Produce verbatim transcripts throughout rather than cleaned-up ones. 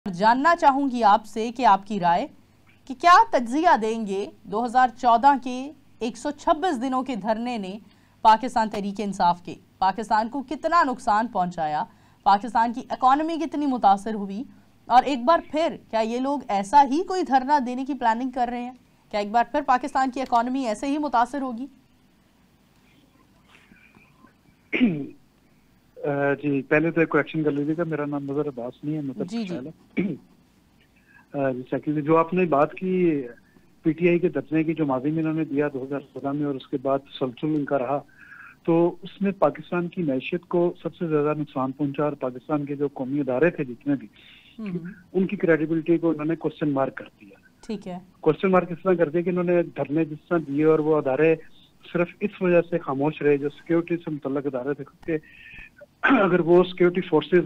जानना चाहूंगी आपसे कि आपकी राय कि क्या तज्जिया देंगे दो हज़ार चौदह के एक सौ छब्बीस दिनों के धरने ने पाकिस्तान तहरीक इंसाफ के पाकिस्तान को कितना नुकसान पहुंचाया, पाकिस्तान की इकॉनमी कितनी मुतासर हुई, और एक बार फिर क्या ये लोग ऐसा ही कोई धरना देने की प्लानिंग कर रहे हैं? क्या एक बार फिर पाकिस्तान की इकॉनमी ऐसे ही मुतासर होगी? जी, पहले तो एक करेक्शन कर लीजिएगा, मेरा नाम नजर अब्बास नहीं है, मतलब जी जी सेकेंडली जो आपने बात की पीटीआई के धरने की, जो माजी में इन्होंने दिया दो हज़ार चौदह में और उसके बाद तसलसल इनका रहा, तो उसमें पाकिस्तान की मैशियत को सबसे ज्यादा नुकसान पहुंचा और पाकिस्तान के जो कौमी अदारे थे जितने भी, उनकी क्रेडिबिलिटी को उन्होंने क्वेश्चन मार्क कर दिया। ठीक है, क्वेश्चन मार्क इस तरह कर दिया कि इन्होंने धरने जिस तरह दिए और वो अदारे सिर्फ इस वजह से खामोश रहे, जो सिक्योरिटी से मुतल्लक अदारे थे, क्योंकि अगर वो सिक्योरिटी फोर्सेस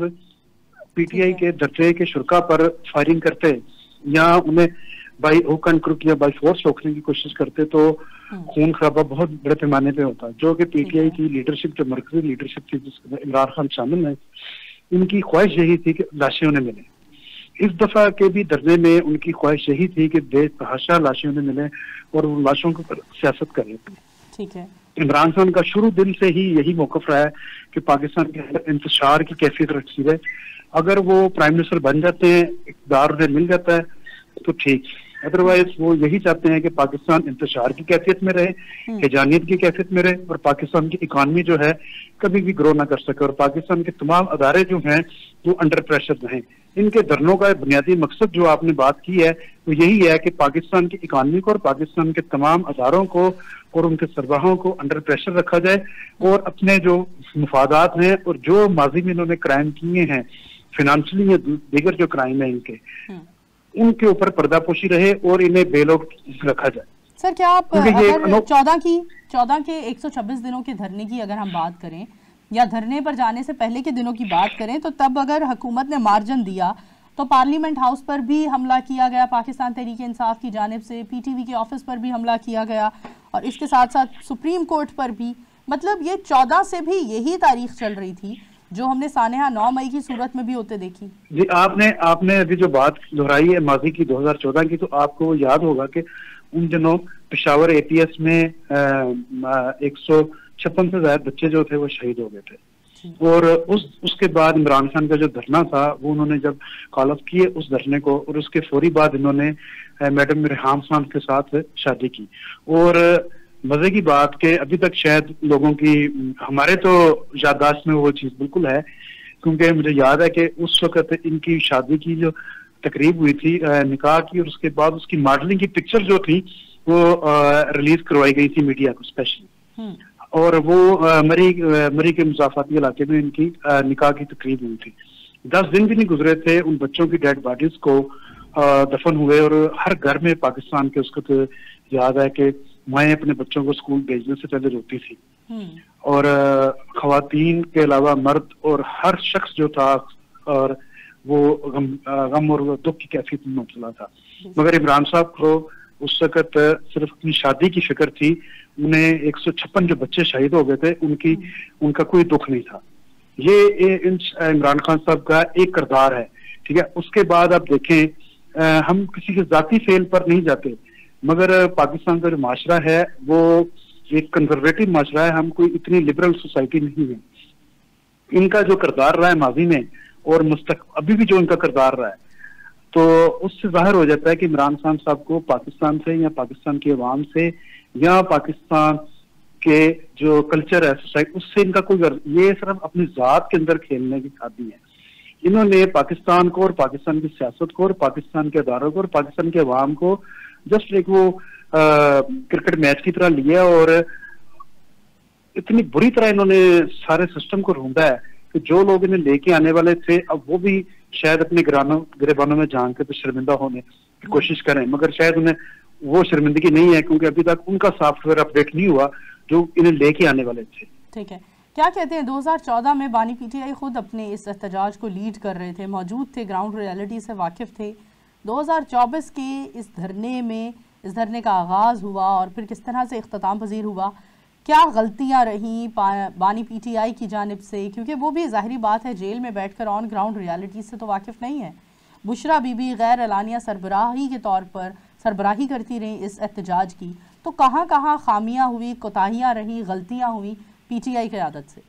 पीटीआई के धरने के शुरा पर फायरिंग करते या उन्हें बाई हुक एंड क्रुक या बाई फोर्स रोकने की कोशिश करते तो खून खराबा बहुत बड़े पैमाने पे होता, जो कि पीटीआई की लीडरशिप, जो मरकजी लीडरशिप थी जिसमें इमरान खान शामिल है, इनकी ख्वाहिश यही थी कि लाशें उन्हें मिले। इस दफा के भी धरने में उनकी ख्वाहिश यही थी कि बेतहाशा लाशें उन्हें मिले और वो लाशों के ऊपर सियासत करें। ठीक है, इमरान खान का शुरू दिन से ही यही मौकफ रहा है कि पाकिस्तान के अंदर इंतशार की कैफियत रखी है। अगर वो प्राइम मिनिस्टर बन जाते हैं, इक़्तिदार उन्हें मिल जाता है तो ठीक, अदरवाइज वो यही चाहते हैं कि पाकिस्तान इंतशार की कैफियत में रहे, हिजानियत की कैफियत में रहे और पाकिस्तान की इकानमी जो है कभी भी ग्रो ना कर सके और पाकिस्तान के तमाम अदारे जो हैं वो अंडर प्रेशर रहें। इनके धरनों का बुनियादी मकसद जो आपने बात की है वो यही है कि पाकिस्तान की इकानमी को और पाकिस्तान के तमाम अदारों को और उनके सरबराहों को अंडर प्रेशर रखा जाए और अपने जो मुफादात हैं और जो माजी में इन्होंने क्राइम किए हैं, फाइनेंशियली या दीगर जो क्राइम है इनके, उनके ऊपर पर्दापोशी रहे और इन्हें बेलौट रखा जाए। सर, क्या आप अगर चौदह की चौदह के एक सौ छब्बीस दिनों के धरने की अगर हम बात करें या धरने पर जाने से पहले के दिनों की बात करें, तो तब अगर हुकूमत ने मार्जिन दिया तो पार्लियामेंट हाउस पर भी हमला किया गया पाकिस्तान तहरीक इंसाफ की जानिब से, पीटीवी के ऑफिस पर भी हमला किया गया और इसके साथ साथ सुप्रीम कोर्ट पर भी। मतलब ये चौदह से भी यही तारीख चल रही थी जो हमने सानेहा नौ मई की सूरत में भी होते देखी। जी, आपने आपने अभी जो बात दोहराई है माजी की दो हज़ार चौदह की, तो आपको याद होगा कि उन दिनों पेशावर एपीएस में एक सौ छप्पन से ज्यादा बच्चे जो थे वो शहीद हो गए थे और उस उसके बाद इमरान खान का जो धरना था वो उन्होंने जब कॉल ऑफ किए उस धरने को और उसके फौरी बाद इन्होंने मैडम रेहाम खान के साथ शादी की। और मजे की बात के अभी तक शायद लोगों की, हमारे तो याददाश्त में वो चीज बिल्कुल है, क्योंकि मुझे याद है कि उस वक्त इनकी शादी की जो तकरीब हुई थी निकाह की और उसके बाद उसकी मॉडलिंग की पिक्चर जो थी वो रिलीज करवाई गई थी मीडिया को स्पेशली, और वो आ, मरी आ, मरी के मुसाफाती इलाके में इनकी आ, निकाह की तकरीब हुई थी। दस दिन भी नहीं गुजरे थे उन बच्चों की डेड बॉडीज को आ, दफन हुए और हर घर में पाकिस्तान के उसको तो याद है कि माएँ अपने बच्चों को स्कूल भेजने से पहले रोती थी और खवातीन के अलावा मर्द और हर शख्स जो था और वो गम, गम और दुख की कैफियत में मुबतला था। मगर इमरान साहब को उस वक्त सिर्फ अपनी शादी की फिक्र थी, उन्हें एक सौ छप्पन जो बच्चे शहीद हो गए थे उनकी उनका कोई दुख नहीं था। ये इमरान खान साहब का एक किरदार है, ठीक है। उसके बाद आप देखें, आ, हम किसी के जाती फेल पर नहीं जाते, मगर पाकिस्तान का जो माशरा है वो एक कंजर्वेटिव माशरा है, हम कोई इतनी लिबरल सोसाइटी नहीं है। इनका जो किरदार रहा है माजी में और मुस्तक अभी भी जो इनका किरदार रहा है, तो उससे जाहिर हो जाता है कि इमरान खान साहब को पाकिस्तान से या पाकिस्तान की अवाम से या पाकिस्तान के जो कल्चर है सोसाइटी उससे इनका कोई, ये सिर्फ अपनी जात के अंदर खेलने की शादी है। इन्होंने पाकिस्तान को और पाकिस्तान की सियासत को और पाकिस्तान के अदारों को और पाकिस्तान के अवाम को जस्ट एक वो आ, क्रिकेट मैच की तरह लिया और इतनी बुरी तरह इन्होंने सारे सिस्टम को ढूंढा है कि जो लोग इन्हें लेके आने वाले थे अब वो भी शायद अपने गिरानों गिरेबानों में जान के तो शर्मिंदा होने की कोशिश करें, मगर शायद उन्हें वो शर्मिंदगी नहीं है क्योंकि अभी तक उनका सॉफ्टवेयर अपडेट नहीं हुआ जो इन्हें लेके आने वाले थे। ठीक है, क्या कहते हैं, दो हज़ार चौदह में बानी पीटीआई खुद अपने इस एहतजाज को लीड कर रहे थे, मौजूद थे, ग्राउंड रियलिटी से वाकिफ थे। दो हज़ार चौबीस के इस धरने में इस धरने का आगाज हुआ और फिर किस तरह से इख्तिताम पजीर हुआ, क्या गलतियां रहीं बानी पीटीआई की जानिब से, क्योंकि वो भी ज़ाहिरी बात है जेल में बैठकर ऑन ग्राउंड रियलिटी से तो वाकिफ नहीं है, बुशरा बीबी गैर एलानिया सरबराही के तौर पर सरबराही करती रही इस एहतजाज की, तो कहाँ कहाँ खामियां हुई, कोताहियां रही, गलतियां हुई पीटीआई की आदत से?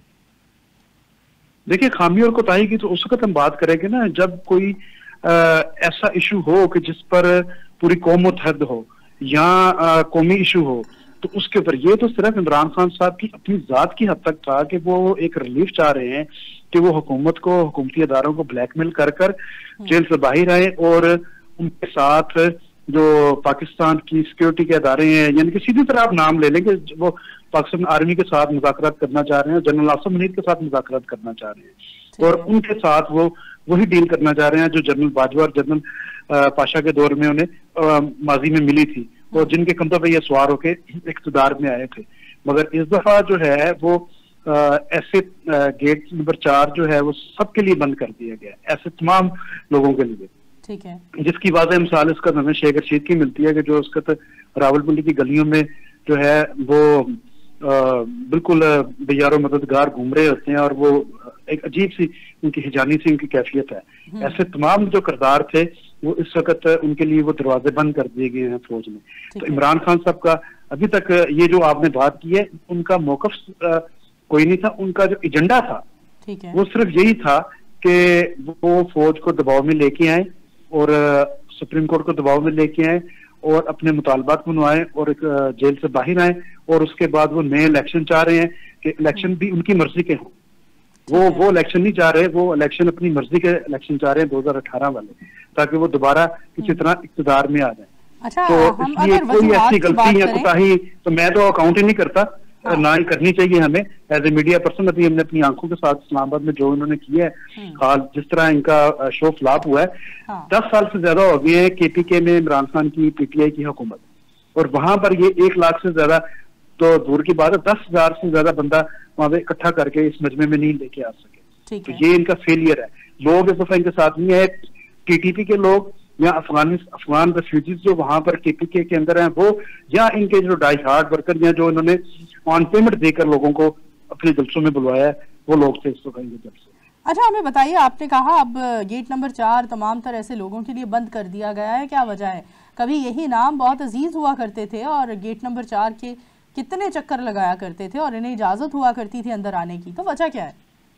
देखिए, खामी और कोताही की तो उस वक्त हम बात करेंगे ना जब कोई आ, ऐसा इशू हो कि जिस पर पूरी कौम मुतहद हो या कौमी इशू हो, तो उसके ऊपर ये तो सिर्फ इमरान खान साहब की अपनी जात की हद तक था कि वो एक रिलीफ चाह रहे हैं कि वो हुकूमत को, हुकूमती अदारों को ब्लैकमेल कर कर जेल से बाहर आए और उनके साथ जो पाकिस्तान की सिक्योरिटी के अदारे हैं, यानी कि सीधी तरह आप नाम ले लेंगे, वो पाकिस्तान आर्मी के साथ मुज़ाकरात करना चाह रहे हैं, जनरल आसिम मुनीर के साथ मुज़ाकरात करना चाह रहे हैं और उनके साथ वो वही डील करना चाह रहे हैं जो जनरल बाजवा और जनरल पाशा के दौर में उन्हें माजी में मिली थी और जिनके कंधों पर ये सवार होके इक़्तिदार में आए थे। मगर इस दफा जो है वो आ, ऐसे आ, गेट नंबर चार जो है वो सबके लिए बंद कर दिया गया, ऐसे तमाम लोगों के लिए। ठीक है। जिसकी वाज़ेह मिसाल इसका हमें शेख रशीद की मिलती है कि जो उसका रावलपिंडी की गलियों में जो है वो आ, बिल्कुल बेयारो मददगार घूम रहे होते हैं और वो एक अजीब सी उनकी हिजानी सी उनकी कैफियत है। ऐसे तमाम जो किरदार थे वो इस वक्त उनके लिए वो दरवाजे बंद कर दिए गए हैं फौज में। तो इमरान खान साहब का अभी तक ये जो आपने बात की है, उनका मौकफ कोई नहीं था, उनका जो एजेंडा था वो सिर्फ यही था कि वो फौज को दबाव में लेके आए और सुप्रीम कोर्ट को दबाव में लेके आए और अपने मुतालबात मनवाए और एक जेल से बाहर आए और उसके बाद वो नए इलेक्शन चाह रहे हैं कि इलेक्शन भी उनकी मर्जी के हों। वो वो इलेक्शन नहीं चाह रहे, वो इलेक्शन अपनी मर्जी के इलेक्शन चाह रहे हैं दो हजार अठारह वाले, ताकि वो दोबारा किसी तरह इक़्तिदार में आ जाए। अच्छा, तो इसलिए कोई ऐसी गलती या कोताही तो मैं तो अकाउंट ही नहीं करता, हाँ। ना ही करनी चाहिए हमें एज ए मीडिया पर्सन। अभी हमने अपनी आंखों के साथ इस्लामाबाद में जो इन्होंने किया है, हाल जिस तरह इनका शो फ्लॉप हुआ है, हाँ। दस साल से ज्यादा हो गए हैं केपीके में इमरान खान की पीटीआई की हुकूमत, और वहां पर ये एक लाख से ज्यादा तो दूर की बात है, दस हजार से ज्यादा बंदा वहां पे इकट्ठा करके इस मजमे में नहीं लेके आ सके। तो ये इनका फेलियर है। लोग इस दफा इनके साथ नहीं है, टीटीपी के लोग या अफगान अफगान रेफ्यूजीज जो वहां पर केपीके के अंदर हैं वो, या इनके जो डाई हार्ड वर्कर या जो इन्होंने ऑन पेमेंट देकर लोगों को अपने जलसों में बुलवाया है, वो लोग थे इस दफा इनके जलसे। अच्छा, हमें बताइए, आपने कहा अब गेट नंबर चार तमाम तरह ऐसे लोगों के लिए बंद कर दिया गया है, क्या वजह है? कभी यही नाम बहुत अजीज हुआ करते थे और गेट नंबर चार के कितने चक्कर लगाया करते थे और इन्हें इजाजत हुआ करती थी अंदर आने की, तो वजह क्या है?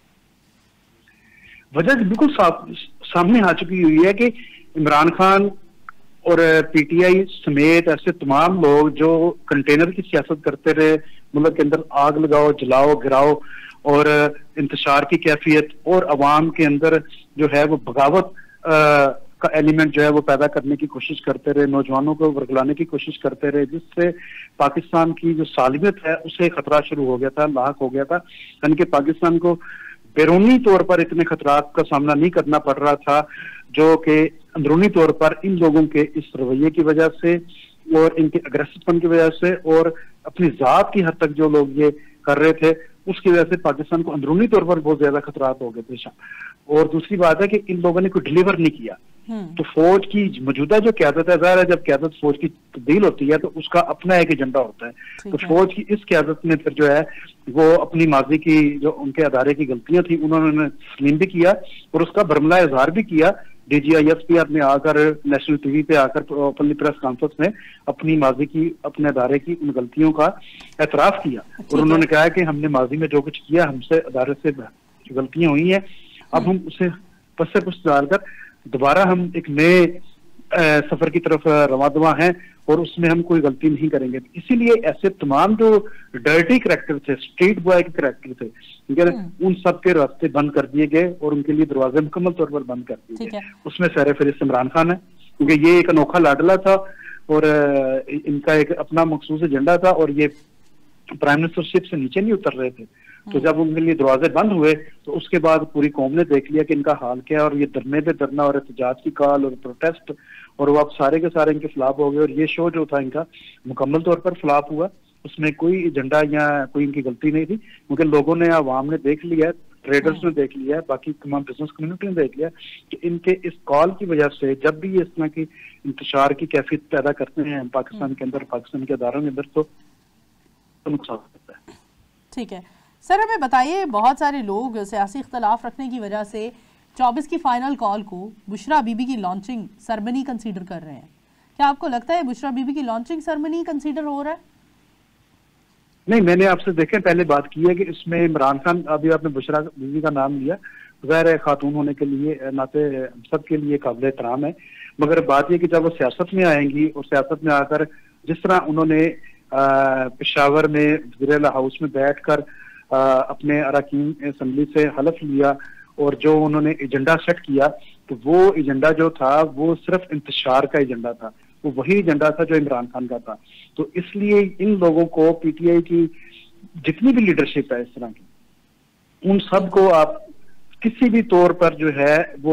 वजह बिल्कुल सा, सामने आ चुकी हुई है कि इमरान खान और पीटीआई समेत ऐसे तमाम लोग जो कंटेनर की सियासत करते रहे, मुल्क के अंदर आग लगाओ, जलाओ, गिराओ और इंतशार की कैफियत और अवाम के अंदर जो है वो बगावत का एलिमेंट जो है वो पैदा करने की कोशिश करते रहे, नौजवानों को वर्गलाने की कोशिश करते रहे, जिससे पाकिस्तान की जो सालियत है उसे खतरा शुरू हो गया था, लाक हो गया था। यानी कि पाकिस्तान को बैरूनी तौर पर इतने खतरात का सामना नहीं करना पड़ रहा था जो कि अंदरूनी तौर पर इन लोगों के इस रवैये की वजह से और इनके अग्रेसिवपन की वजह से और अपनी जात की हद तक जो लोग ये कर रहे थे उसकी वजह से पाकिस्तान को अंदरूनी तौर पर बहुत ज्यादा खतरात हो गए थे। और दूसरी बात है कि इन लोगों ने कोई डिलीवर नहीं किया। तो फौज की मौजूदा जो क्यादत है, ज़ाहिर है जब क्यादत फौज की तब्दील होती है तो उसका अपना एक एजेंडा होता है। तो फौज की इस क्यादत में फिर जो है वो अपनी माजी की जो उनके अदारे की गलतियां थी उन्होंने तस्लीम भी किया और उसका बरमला इजहार भी किया। डीजीआईएसपीआर ने आकर नेशनल टीवी पे आकर ओपनली प्रेस कॉन्फ्रेंस में अपनी माजी की, अपने अदारे की उन गलतियों का एतराफ किया और उन्होंने कहा कि हमने माजी में जो कुछ किया, हमसे अदारे से गलतियां हुई हैं, अब हम उसे पस से पुस डालकर दोबारा हम एक नए सफर की तरफ रवा दवा हैं और उसमें हम कोई गलती नहीं करेंगे। इसीलिए ऐसे तमाम जो डर्टी करैक्टर थे, स्ट्रीट बॉय के करैक्टर थे, ठीक है, उन सब के रास्ते बंद कर दिए गए और उनके लिए दरवाजे मुकम्मल तौर पर बंद कर दिए गए। उसमें सर फहरिस्त इमरान खान है, क्योंकि ये एक अनोखा लाडला था और इनका एक अपना मखसूस एजेंडा था और ये प्राइम मिनिस्टरशिप से नीचे नहीं उतर रहे थे। तो जब उनके लिए दरवाजे बंद हुए तो उसके बाद पूरी कौम ने देख लिया कि इनका हाल क्या है और ये धरने पे धरना और एहतजाज की कॉल और प्रोटेस्ट और वो अब सारे के सारे इनके फ्लॉप हो गए। और ये शो जो था इनका मुकम्मल तौर पर फ्लॉप हुआ, उसमें कोई एजेंडा या कोई इनकी गलती नहीं थी, क्योंकि लोगों ने, आवाम ने देख लिया, ट्रेडर्स ने देख लिया, बाकी तमाम बिजनेस कम्युनिटी ने देख लिया कि इनके इस कॉल की वजह से जब भी ये इस तरह की इंतशार की कैफियत पैदा करते हैं पाकिस्तान के अंदर, पाकिस्तान के अदारों के अंदर, तो नुकसान होता है। ठीक है सर, हमें बताइए, बहुत सारे लोग सियासी इख्तलाफ रखने की वजह से चौबीस की फाइनल कॉल को बुशरा बीबी की लॉन्चिंग सेरेमनी कंसीडर कर रहे हैं। क्या आपको लगता है बुशरा बीबी की लॉन्चिंग सेरेमनी कंसीडर हो रहा है? नहीं, मैंने आपसे देखे पहले बात की है कि इसमें इमरान खान, अभी आपने बुशरा बीबी का नाम लिया, ज़ाहिर है खातून होने के लिए नाते सबके लिए काबिल एहतराम है, मगर बात यह कि जब वो सियासत में आएंगी और सियासत में आकर जिस तरह उन्होंने पेशावर में वज़ीर हाउस में बैठकर अपने अरकान असम्बली से हलफ लिया और जो उन्होंने एजेंडा सेट किया, तो वो एजेंडा जो था वो सिर्फ इंतशार का एजेंडा था, वो वही एजेंडा था जो इमरान खान का था। तो इसलिए इन लोगों को पीटीआई की जितनी भी लीडरशिप है इस तरह की, उन सब को आप किसी भी तौर पर जो है वो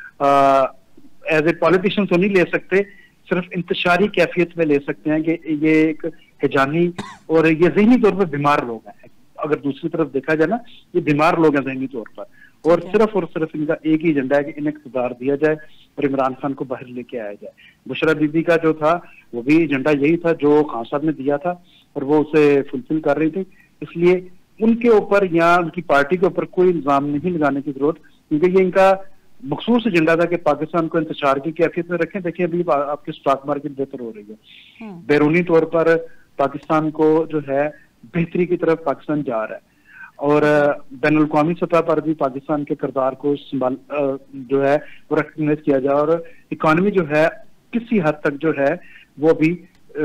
एज ए पॉलिटिशियन तो नहीं ले सकते, सिर्फ इंतशारी कैफियत में ले सकते हैं कि ये एक हिजानी और ये ज़हनी तौर पर बीमार लोग हैं। अगर दूसरी तरफ देखा जाए ना, ये बीमार लोग हैं ज़हनी तौर पर, और सिर्फ और सिर्फ इनका एक ही एजेंडा है कि इन्हें इक़्तिदार दिया जाए और इमरान खान को बाहर लेके आया जाए। बुशरा बीबी का जो था वो भी एजेंडा यही था जो खान साहब ने दिया था और वो उसे फुलफिल कर रही थी, इसलिए उनके ऊपर या उनकी पार्टी के ऊपर कोई इल्जाम नहीं लगाने की जरूरत, क्योंकि ये इनका मखसूस एजेंडा था कि पाकिस्तान को इंतशार की कैफियत में रखें। देखिए अभी आपकी स्टॉक मार्केट बेहतर हो रही है, बैरूनी तौर पर पाकिस्तान को जो है बेहतरी की तरफ पाकिस्तान जा रहा है, और बैनुल अक़वामी सतह पर भी पाकिस्तान के किरदार को संभाल जो है वो रिकॉग्नाइज किया जाए, और इकॉनमी जो है किसी हद तक जो है वो भी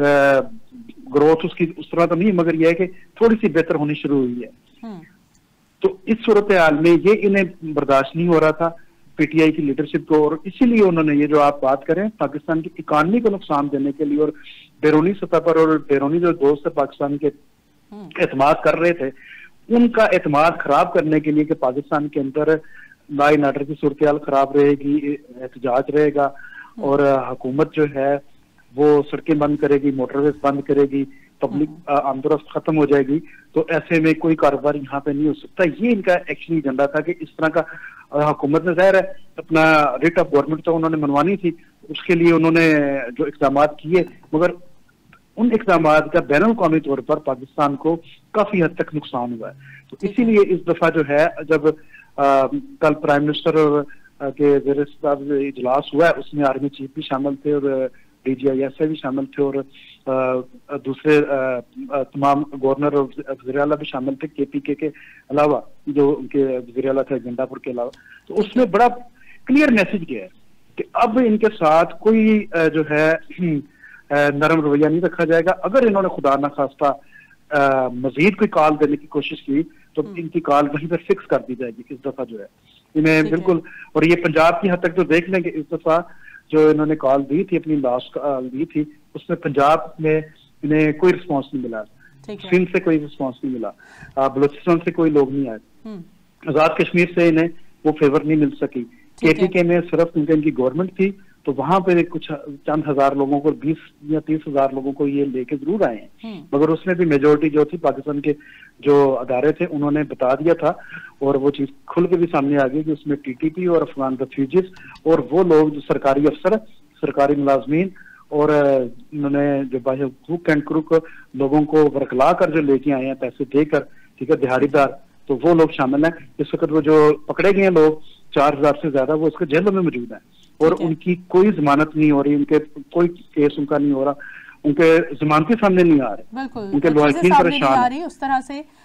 ग्रोथ उसकी उस तरह तो नहीं, मगर यह है कि थोड़ी सी बेहतर होनी शुरू हुई है। तो इस सूरत हाल में ये इन्हें बर्दाश्त नहीं हो रहा था पीटीआई की लीडरशिप को, और इसीलिए उन्होंने ये जो आप बात करें पाकिस्तान की इकॉनमी को नुकसान देने के लिए और बैरूनी सतह पर और बैरूनी जो दोस्त है पाकिस्तान के एतमाद कर रहे थे, उनका एतमाद खराब करने के लिए कि पाकिस्तान के अंदर लॉ एंड ऑर्डर की सूरत हाल खराब रहेगी, एहतजाज रहेगा और हुकूमत जो है वो सड़कें बंद करेगी, मोटरवेज बंद करेगी, पब्लिक आमदोरफ्त खत्म हो जाएगी, तो ऐसे में कोई कारोबार यहाँ पे नहीं हो सकता। ये इनका एक्चुअली एजेंडा था कि इस तरह का हुकूमत ने ज़ाहिर है अपना रिट ऑफ गवर्नमेंट तो उन्होंने मनवानी थी, उसके लिए उन्होंने जो इक़दाम किए, मगर उन इक़दाम का बैनुल अक़वामी तौर पर पाकिस्तान को काफी हद तक नुकसान हुआ है। तो इसीलिए इस दफा जो है जब आ, कल प्राइम मिनिस्टर और के ज़ेर साहब इजलास हुआ है, उसमें आर्मी चीफ भी शामिल थे और डीजीआईएसआई भी शामिल थे और आ, दूसरे आ, तमाम गवर्नर और वज़ीर आला भी शामिल थे केपीके के अलावा, जो उनके वज़ीर आला थे गंडापुर के अलावा। तो उसमें बड़ा क्लियर मैसेज गया है कि अब इनके साथ कोई जो है नरम रवैया नहीं रखा जाएगा। अगर इन्होंने खुदा न खास्ता मजीद कोई कॉल देने की कोशिश की तो इनकी कॉल वहीं पर फिक्स कर दी जाएगी इस दफा जो है इन्हें बिल्कुल। और ये पंजाब की हद तक जो देख लेंगे, इस दफा जो इन्होंने कॉल दी थी, अपनी लास्ट कॉल दी थी, उसमें पंजाब में इन्हें कोई रिस्पॉन्स नहीं मिला, सिंध से कोई रिस्पॉन्स नहीं मिला, बलूचिस्तान से कोई लोग नहीं आए, आजाद कश्मीर से इन्हें वो फेवर नहीं मिल सकी, केपीके में सिर्फ क्योंकि इनकी गवर्नमेंट थी तो वहां पर कुछ चंद हजार लोगों को, बीस या तीस हजार लोगों को ये लेके जरूर आए हैं, मगर उसमें भी मेजोरिटी जो थी पाकिस्तान के जो अदारे थे उन्होंने बता दिया था और वो चीज खुल के भी सामने आ गई कि उसमें टीटीपी और अफगान रेफ्यूजीज और वो लोग जो सरकारी अफसर, सरकारी मुलाजमीन और उन्होंने जो बाह्य हुकूक एंड क्रूक लोगों को बरकला कर जो लेके आए हैं पैसे देकर, ठीक है, दिहाड़ीदार, तो वो लोग शामिल हैं। इस वक्त वो जो पकड़े गए लोग चार हजार से ज्यादा, वो उसके जेलों में मौजूद है और उनकी कोई जमानत नहीं हो रही, उनके कोई केस उनका नहीं हो रहा, उनके जमानती सामने नहीं आ रहे, बिल्कुल उनके लॉयकीन परेशान आ रही उस तरह से